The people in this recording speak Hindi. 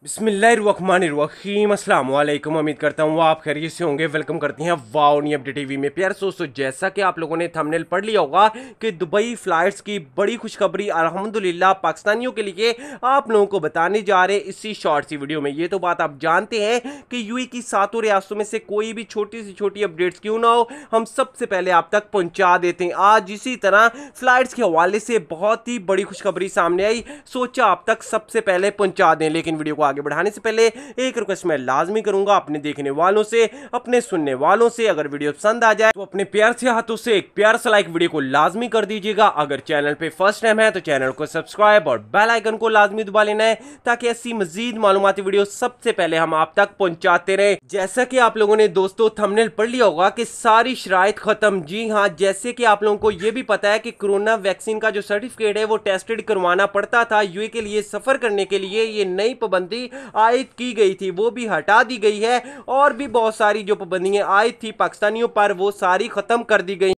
बिस्मिल्लाहिर्रहमानिर्रहीम अस्सलाम वालेकुम। उम्मीद करता हूँ आप खैरियत से होंगे। वेलकम करते हैं वाओ न्यू अपडेट टीवी में। प्यारे दोस्तों, जैसा कि आप लोगों ने थंबनेल पढ़ लिया होगा कि दुबई फ्लाइट्स की बड़ी खुशखबरी अल्हम्दुलिल्लाह पाकिस्तानियों के लिए आप लोगों को बताने जा रहे हैं इसी शॉर्ट सी वीडियो में। ये तो बात आप जानते हैं कि यूएई की 7 रियासतों में से कोई भी छोटी सी छोटी अपडेट्स क्यों ना हो, हम सबसे पहले आप तक पहुंचा देते हैं। आज इसी तरह फ्लाइट्स के हवाले से बहुत ही बड़ी खुशखबरी सामने आई, सोचा आप तक सबसे पहले पहुंचा दें। लेकिन वीडियो को आगे बढ़ाने से पहले एक रिक्वेस्ट मैं लाजमी करूंगा अपने देखने वालों से, अपने सुनने वालों से, अगर वीडियो पसंद आ जाए तो अपने प्यार से हाथों से एक प्यार सा लाइक वीडियो को लाजमी कर दीजिएगा। अगर चैनल पे फर्स्ट टाइम है तो चैनल को सब्सक्राइब और बेल आइकन को लाजमी दबा लेना है ताकि ऐसी मजीद मालूमाती वीडियो सबसे पहले हम आप तक पहुंचाते रहे। जैसा कि आप लोगों ने दोस्तों थंबनेल पढ़ लिया होगा कि सारी शराइत खत्म। जी हाँ, जैसे कि आप लोगों को यह भी पता है कि कोरोना वैक्सीन का जो सर्टिफिकेट है वो टेस्टेड करवाना पड़ता था। यूए के लिए सफर करने के लिए ये नई पाबंदी आयद की गई थी, वो भी हटा दी गई है। और भी बहुत सारी जो पाबंदियां आयद थी पाकिस्तानियों पर वो सारी खत्म कर दी गई।